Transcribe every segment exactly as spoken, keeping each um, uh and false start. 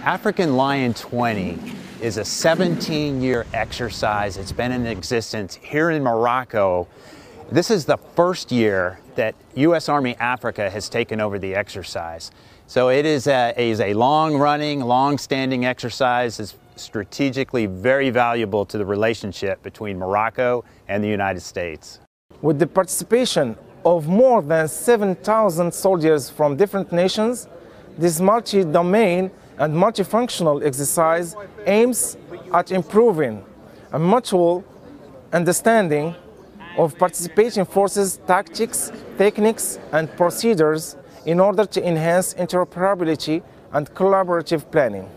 African Lion twenty is a seventeen year exercise. It's been in existence here in Morocco. This is the first year that U S Army Africa has taken over the exercise. So it is a, is a long-running, long-standing exercise. It's strategically very valuable to the relationship between Morocco and the United States. With the participation of more than seven thousand soldiers from different nations, this multi-domain and multifunctional exercise aims at improving a mutual understanding of participating forces' tactics, techniques, and procedures in order to enhance interoperability and collaborative planning.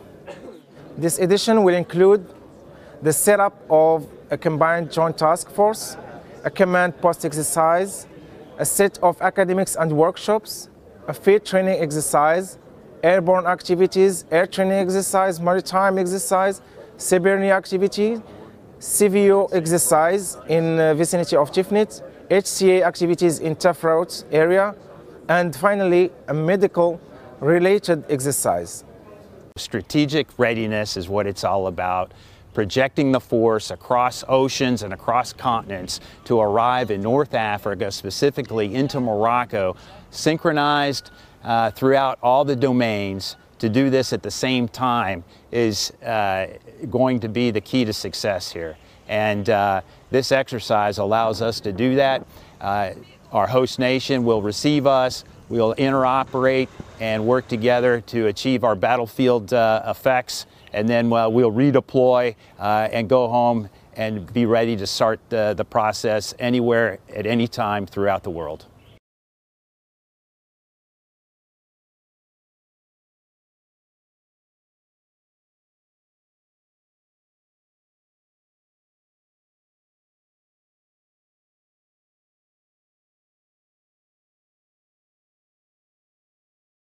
This edition will include the setup of a combined joint task force, a command post exercise, a set of academics and workshops, a field training exercise, airborne activities, air training exercise, maritime exercise, Cybernean activity, C V O exercise in the vicinity of Tifnit, H C A activities in Tafraout area, and finally a medical related exercise. Strategic readiness is what it's all about. Projecting the force across oceans and across continents to arrive in North Africa, specifically into Morocco, synchronized uh, throughout all the domains. To do this at the same time is uh, going to be the key to success here. And uh, this exercise allows us to do that. Uh, our host nation will receive us, we'll interoperate and work together to achieve our battlefield uh, effects, and then uh, we'll redeploy uh, and go home and be ready to start the, the process anywhere at any time throughout the world.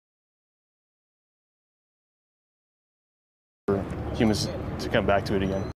Humans to come back to it again.